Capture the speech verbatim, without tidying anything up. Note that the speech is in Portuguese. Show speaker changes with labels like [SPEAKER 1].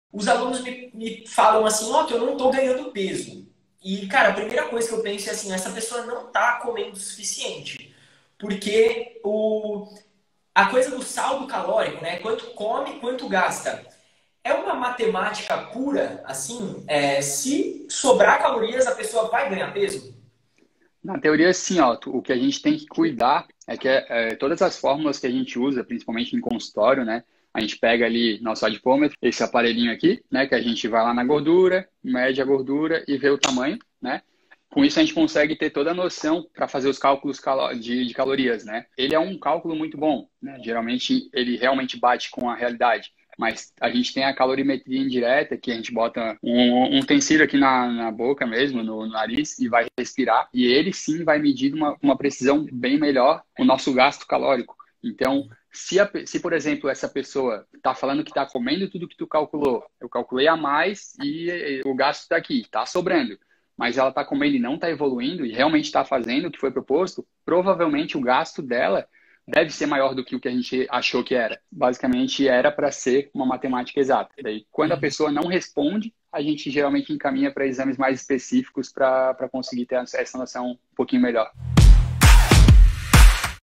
[SPEAKER 1] os alunos me, me falam assim, ó, que eu não tô ganhando peso. E, cara, a primeira coisa que eu penso é assim, essa pessoa não tá comendo o suficiente. Porque o, a coisa do saldo calórico, né? Quanto come, quanto gasta. É uma matemática pura, assim, é, se sobrar calorias, a pessoa vai ganhar peso?
[SPEAKER 2] Na teoria, sim, ó, tu- o que a gente tem que cuidar é que é, é, todas as fórmulas que a gente usa, principalmente em consultório, né? A gente pega ali nosso adipômetro, esse aparelhinho aqui, né? Que a gente vai lá na gordura, mede a gordura e vê o tamanho, né? Com isso a gente consegue ter toda a noção para fazer os cálculos calo- de, de calorias, né? Ele é um cálculo muito bom, né? Geralmente ele realmente bate com a realidade. Mas a gente tem a calorimetria indireta, que a gente bota um, um utensílio aqui na, na boca mesmo, no, no nariz, e vai respirar. E ele sim vai medir uma, uma precisão bem melhor o nosso gasto calórico. Então, se, a, se por exemplo, essa pessoa está falando que está comendo tudo que tu calculou, eu calculei a mais e o gasto está aqui, está sobrando. Mas ela está comendo e não está evoluindo e realmente está fazendo o que foi proposto, provavelmente o gasto dela deve ser maior do que o que a gente achou que era. Basicamente, era para ser uma matemática exata. Daí, quando a pessoa não responde, a gente geralmente encaminha para exames mais específicos para conseguir ter essa noção um pouquinho melhor.